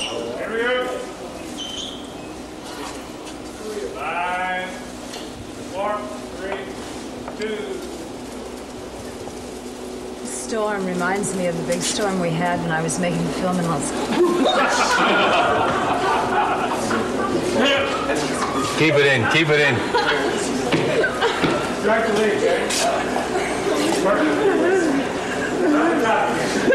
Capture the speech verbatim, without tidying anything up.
Here we go. Five, four, three, two. This storm reminds me of the big storm we had when I was making the film in Los Keep it in, keep it in. Strike the lead, James.